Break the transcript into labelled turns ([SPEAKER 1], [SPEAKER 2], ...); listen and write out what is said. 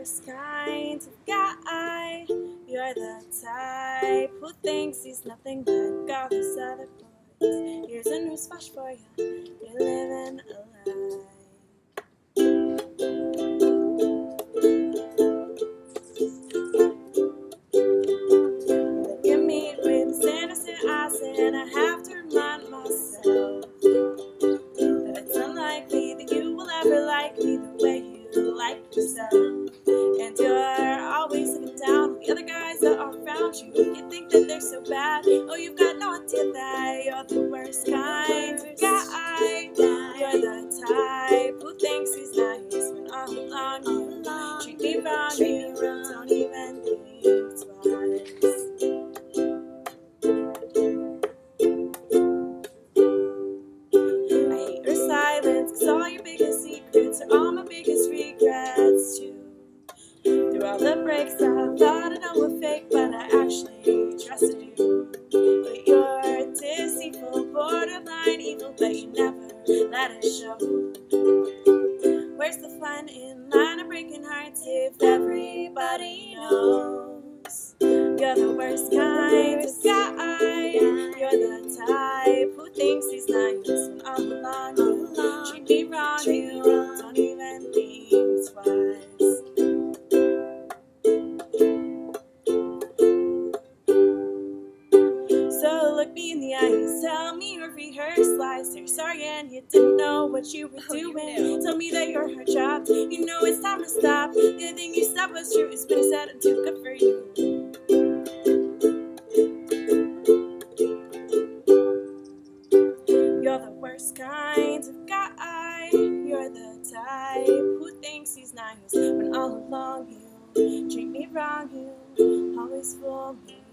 [SPEAKER 1] worst kind of guy. You're the type who thinks he's nothing like all these other boys. Here's a newsflash for you, you're living a lie. Look at me with this innocent eyes, and I have to remind myself that it's unlikely that you will ever like me the way you like yourself. And you're always looking down on the other guys that are around you. You think that they're so bad. Oh, you've got no idea that you're the worst kind of guy. You're the type who thinks he's nice when all along you treat me wrong. You don't even think twice. I hate your silence, 'cause all your biggest secrets are all my biggest regrets too. Through all the breaks, I thought I know were fake, but I actually trusted you. But you're deceitful, borderline evil, but you never let it show. Where's the fun in line of breaking hearts if everybody knows you're the worst kind of guy? You're the type who thinks he's nice when all along you treat me wrong. You don't even think twice. So look me in the eyes, tell me your rehearsed lies. You're sorry and you didn't know what you were doing. Tell me that you're heart trapped, you know it's time to stop. The only thing you said was true, it's been said I'm too good for you. You're the worst kind of guy. You're the type who thinks he's nice when all along you treat me wrong. You always fool me.